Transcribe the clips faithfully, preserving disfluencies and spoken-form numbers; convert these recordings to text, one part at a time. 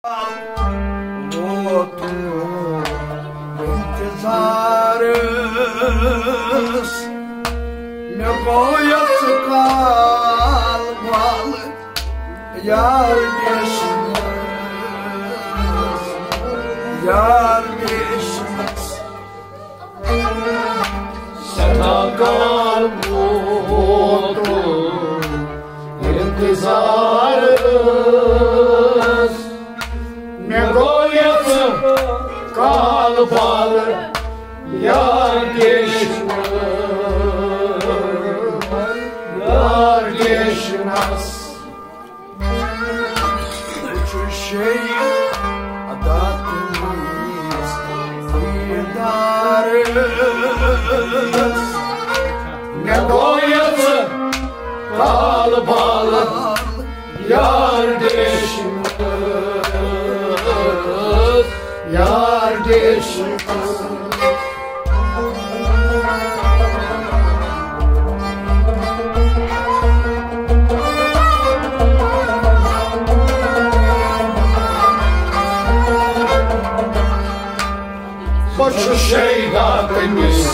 İntizarız ne koyası kalmalı yar geçmez, yar geçmez. Sana kalmadı intizarız ne koyası kalmalı yar geçmez, yar geçmez. Şu şeyi adatımız idarız Ne koyası kalmalı yar geçmez, yar geçmez. Boşu şeydatımız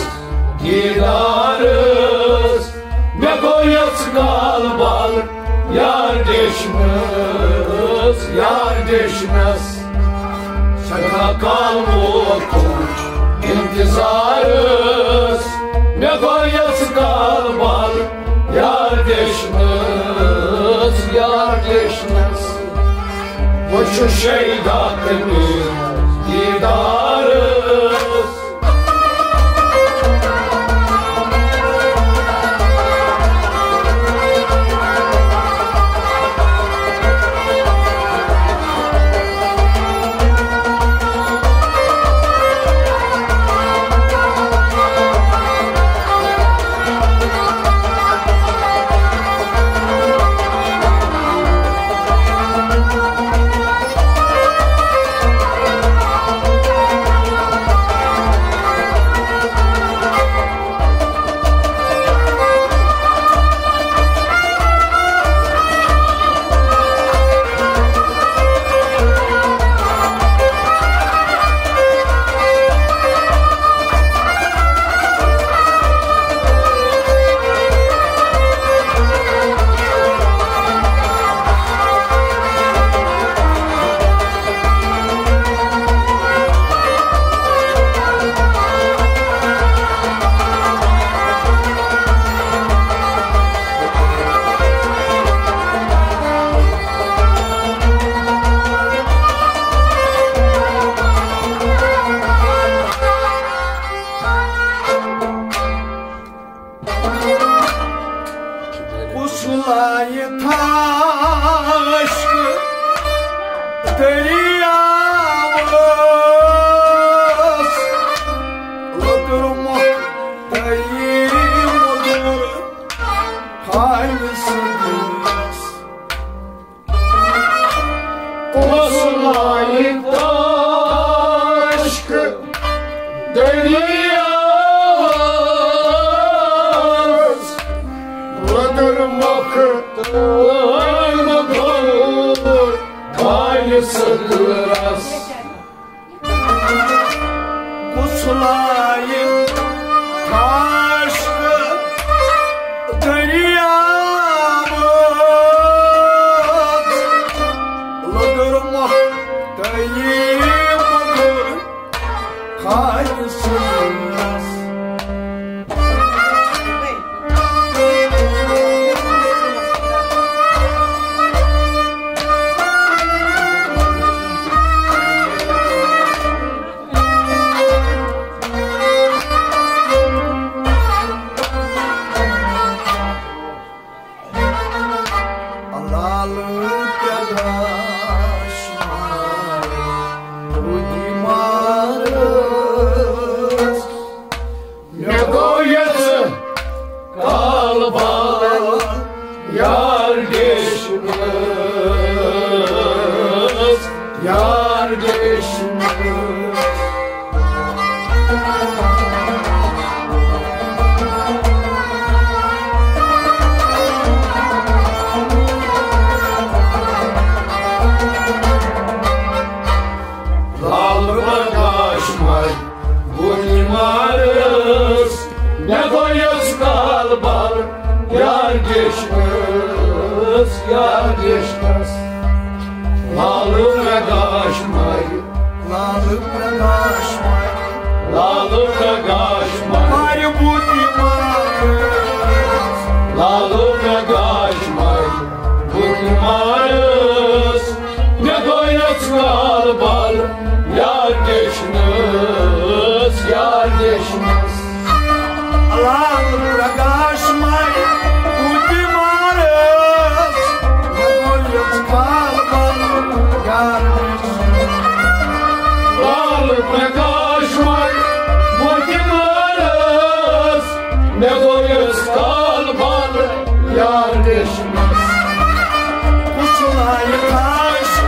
gidarız ne koyası kalmalı yar geçmez, yar geçmez. Sana kalmadık intizarız ne koyası kalmalı yar geçmez, yar geçmez. Boşu şeydatımız gidarız. Pusulayı taşkı deryamız Öldürmekteyim odur kaygısız. Pusulayı taşkı deryamız Öldürmekteyim kaygısız. Pusulayı taşkı deryamız Öldürmekteyim odur kaygısız. Allah'lık yadaşma uyumarız Ne koyası kalmalı yar geçmez, yar geçmez. dešnas, lalu pragašmai, lalu pragašmai, lalu pragašmai, mari būti maras, lalu pragašmai, būti maras, negojas kalbal, yar dešnas, yar dešnas. lalu pragašmai, būti maras, negojas kalbal, yar Lalu pragašmai, būti maras, negojas kalbal, yar dešnas. Pusulayı taşı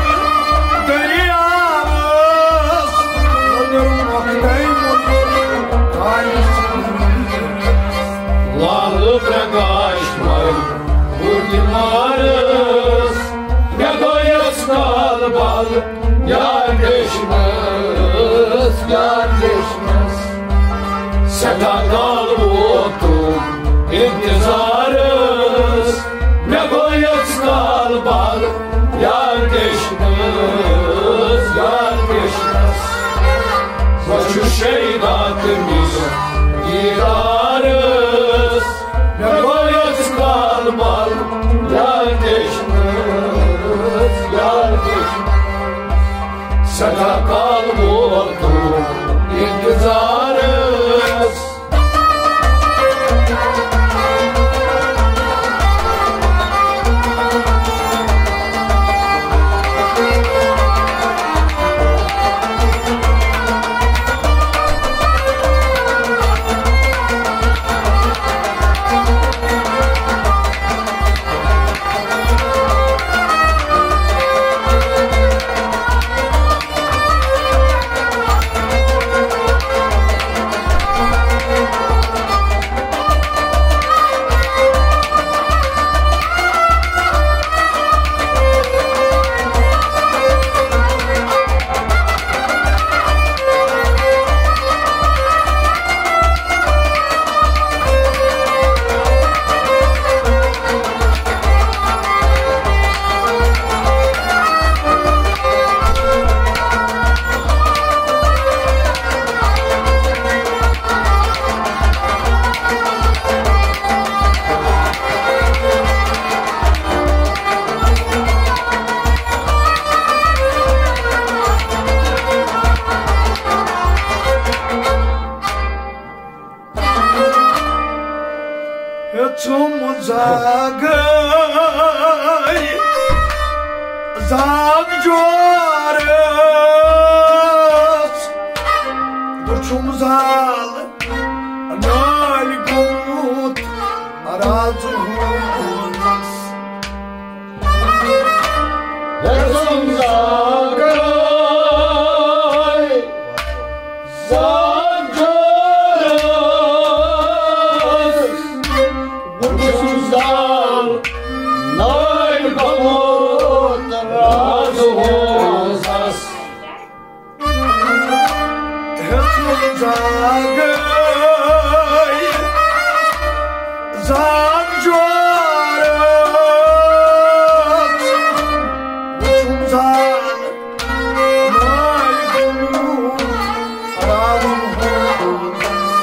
deryamız, Öldürmektey mutlu kayısınız. Lalu pragašmai, būti maras, negojas kalbal, yar dešnas, yar dešnas. Seka kalbotum intizarız, negojas kalbal, yar dešnas, yar dešnas. Başı şeydatımız girarız, negojas kalbal, yar dešnas, yar dešnas. Seka kalbotum intizarız. Zum zagay, zag joarız, Duçum zal, nal gut, arazumuz. Zum zagay, zag joarız, Duçum zal, nal gut, arazumuz. Zum zagay, zag joarız, Duçum zal, nal gut, arazumuz.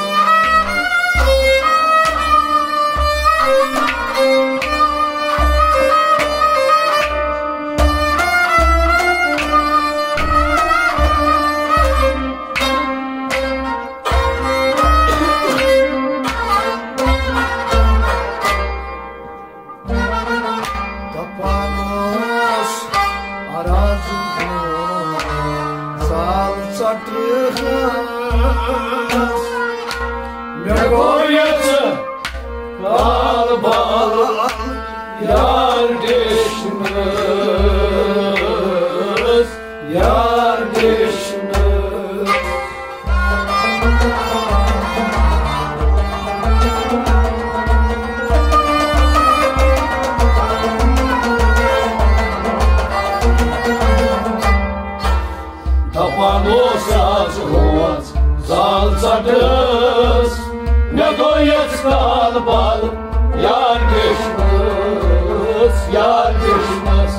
Tapanos arazumuz, zal satırız, Negojas kalbal, yar dešnas, yar dešnas. Tapanos atzgots, zal satırız, negojas kalbal, yar dešnas, yar dešnas.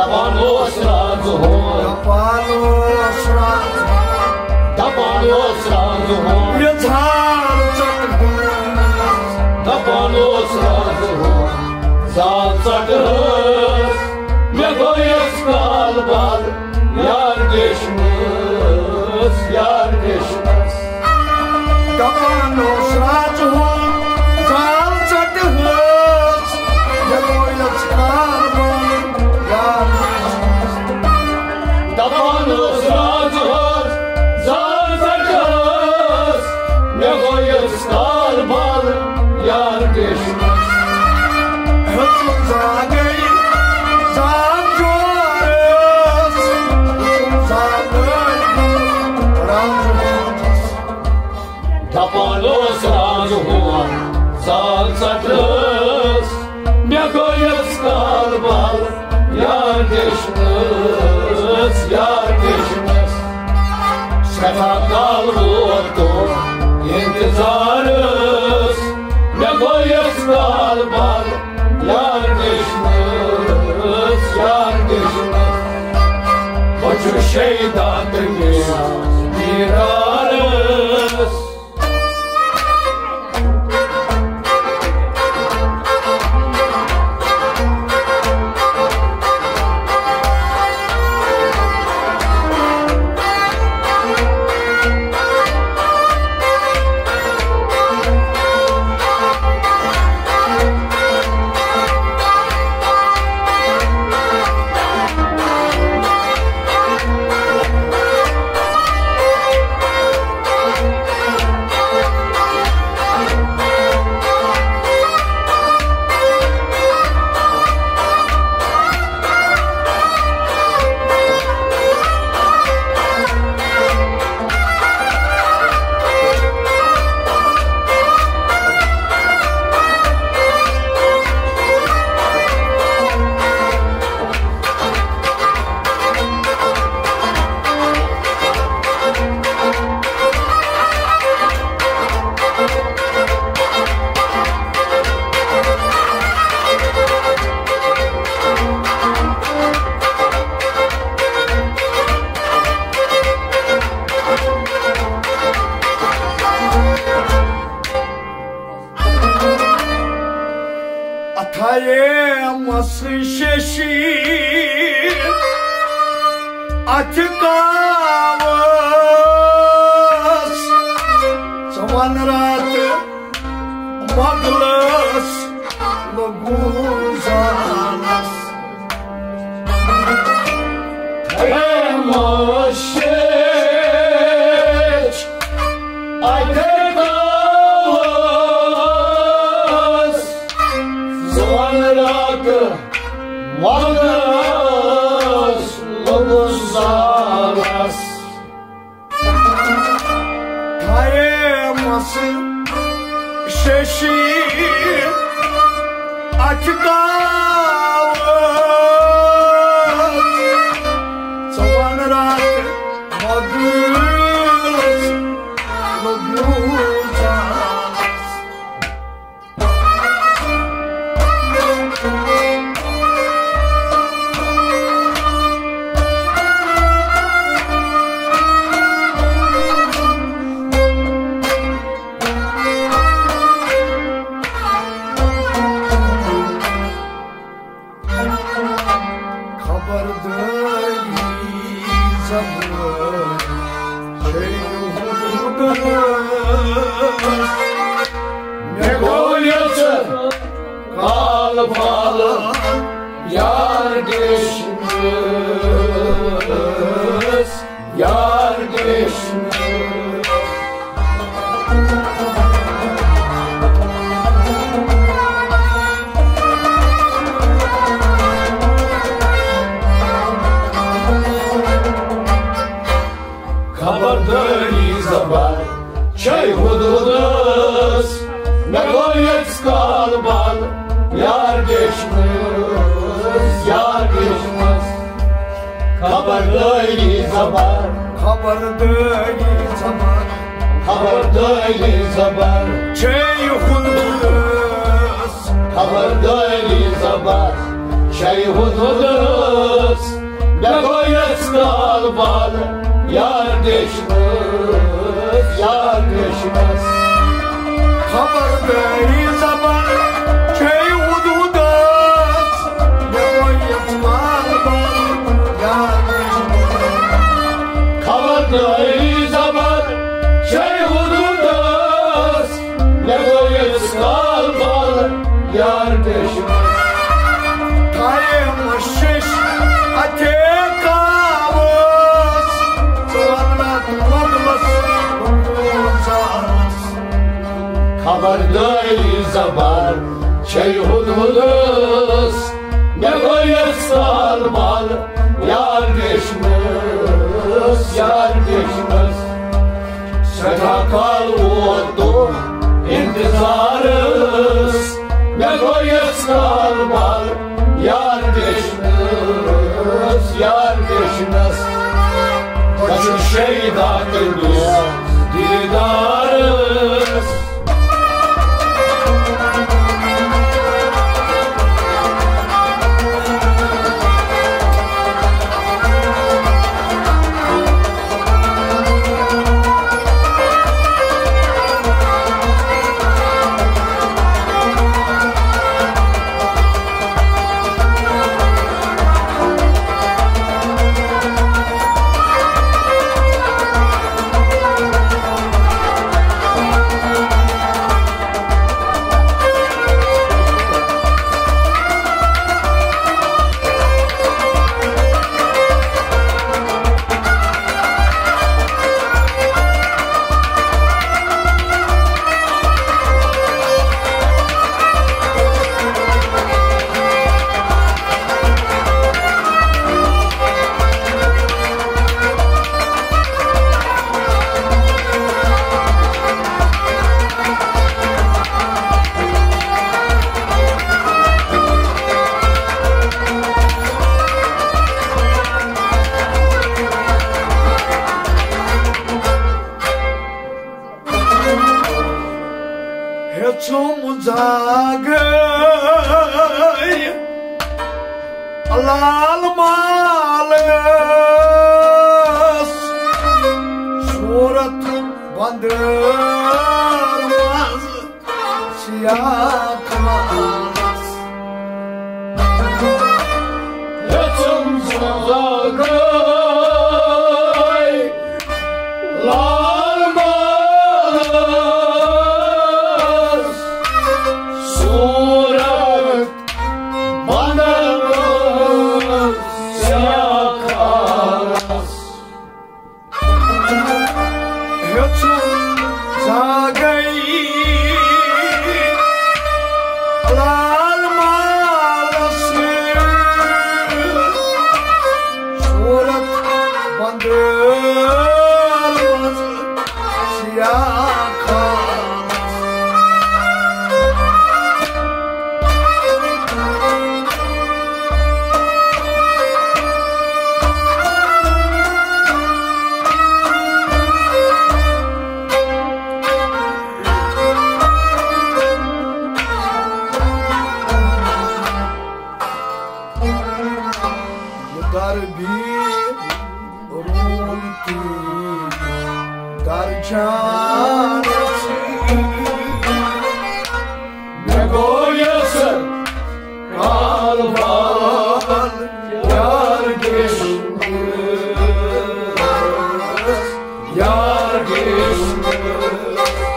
Dapanos razhon Dapanos razhon Dapanos razhon Yazhar chathas Dapanos razhon Zal chathas Me goyes kalbal Yar geçmez Yar geçmez Dapanos razhon Zal chathas Me goyes kalbal Yar geçmez Dapanos razhon Zal chathas Me goyes kalbal Yar geçmez Hıçın zagay Zag çores Hıçın zagay Razhon Dapanos razhon Zal chathas Me goyes kalbal Yar geçmez Yar geçmez Şefa kalburdu İntizarız Me goyes kalbal Yar geçmez Yar geçmez Koçu şeydatını Bir arız Atayemazsın şeşi Açık avaz Zaman ratı Maglas Laguzanas Emoşeç Aytekavaz Zamanırakı Maglas Laguzanas Atayemazsın şeşi Açık avaz Zaman ratı Maglas Laguzanas Ne goyası kalbalı Yar geçmez Yar geçmez Kabardani zabar Çay hududuz Ne goyet kalbal Yar geçmez Yar geçmez Kabardani zabar Kabardani zabar Kabardani zabar Çay hududuz Kabardani zabar çay hududuz ne koyet kalbal yar düşmez yar düşmez Kabar bey zaman çay hududuz ne koyet kalbal yar düşmez Kabar bey zaman çay hududuz ne koyet kalbal yar düşmez Kayım şiş ate kavuz Soğanla tutmadımız Mumuzarız Kabarday zaman çay hududuz ne koyet kalbal yar düşmez yar düşmez Sedakal oldu intizarız ne koyet kalbal yar düşmez yar düşmez Kaçın şeyda gündüz didarız Heçum zagay Alal malas Surat bandırmaz Siyah kılas Yetim zagay lal malas Surat bandırmaz siyah kılas Heçum zagay Alal malas Surat bandırmaz Siyah kılas Dar bir runti dar canesi Ne koyasın kalbal yar geçmez yar geçmez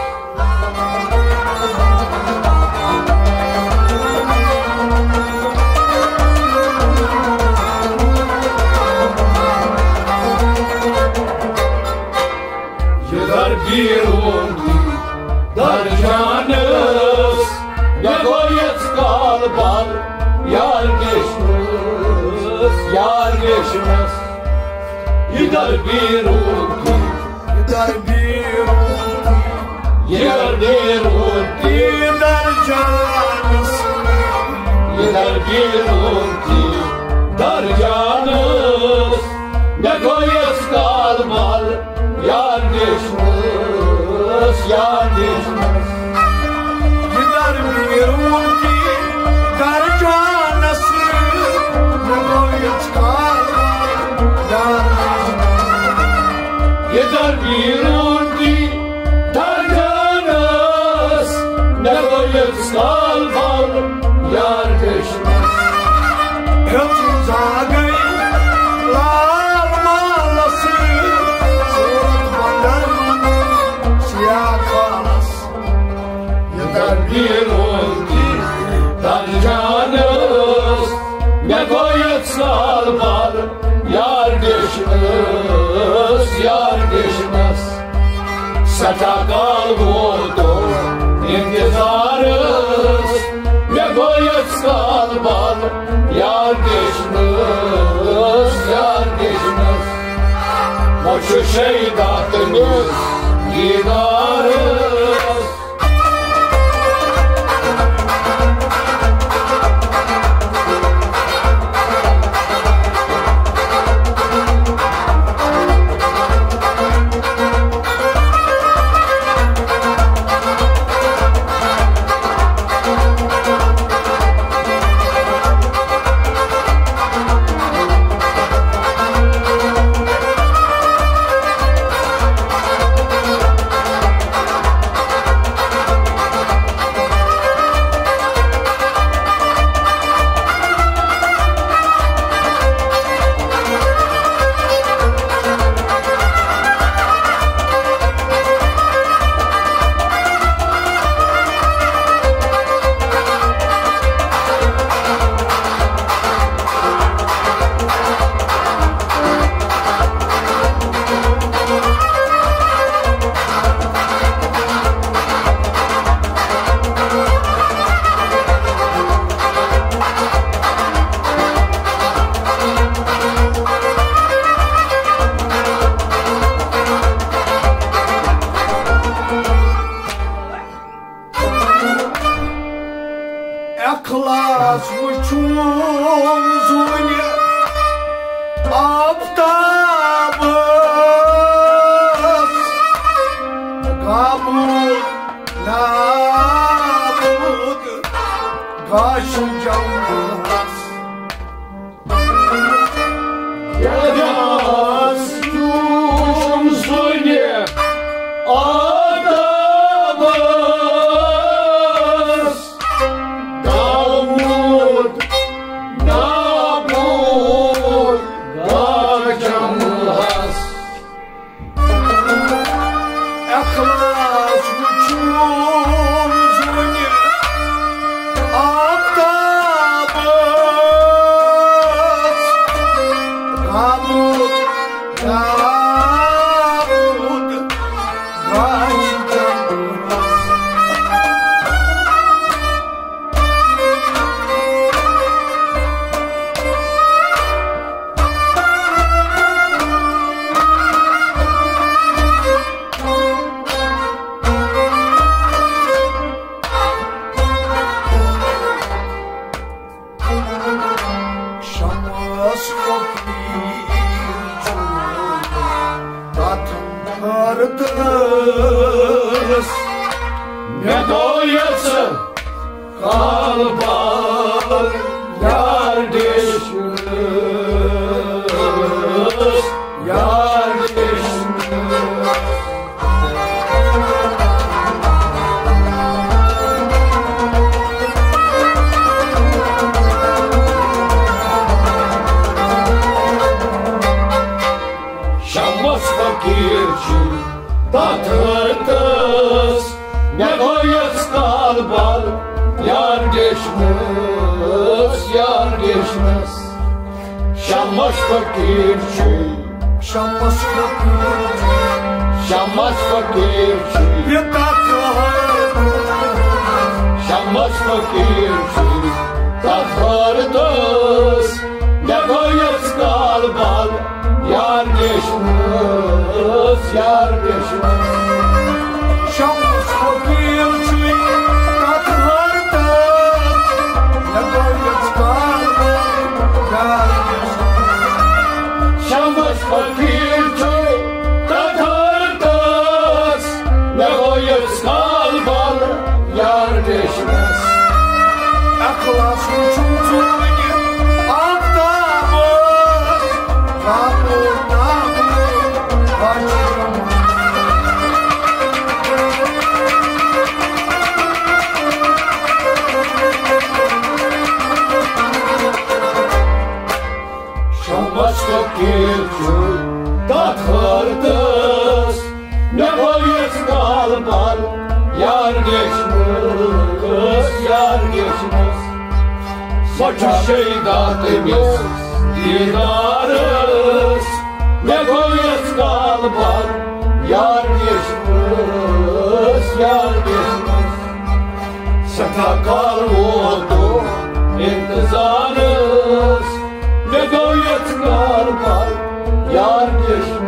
Yıllar bir oldu dar canız ne koyet kalbal yar geçmez yar geçmez Yıllar bir oldu Dar bir runti yıllar bir oldu dar canesi Yıllar bir oldu dar canız ne koyet kalbal yar geçmez yar geçmez Dar bir runti dar canesi Yedar birunti tarcanas ne koyup salvar yar geçmez. Hıfız ağay lar malası surat bandarmanın siyah kalas. Yedar birunti tarcanas ne koyup salvar yar geçmez, yar geçmez. Satakal vurdu intizarız ne koyup salvar yar geçmez, yar geçmez. Moçu şeydatınız gidarız. Eklas uçumuzun aptabız kabul nabud kaşı canlıras. Yaz uçumuzun aptabız kabul nabud kaşı canlıras. Eklas uçumuzun aptabız kabul nabud kaşı canlıras. Şamas kokuyucu tatındırdınız. Ne doyası kalbar yar düşmüş, yar düşmüş. Şamas fakirçi tatırdız ne koyup kalbar yar geçmez, yar geçmez. Şamas fakirçi, Şamas kokuyucu Şamas fakirçi, bir tatlıdır. Şamas fakirçi tatırdız ne koyup kalbar yar geçmez, yar geçmez. Şamas kokuyucu tatlıdır. Ne koyup kalbar yar geçmez. Şamas fakirçi tatırdız ne koyup kalbar yar geçmez. Eklas uçumuzun aptabız kabul köy tatırdıs ne koyuz kalbal yar geçmiş yar geçmiş saçı şeydatımız didarız ne koyuz kalbal yar geçmiş yar geçmiş sakal oldu intizarız ne koyuz kalbal yar geçmiş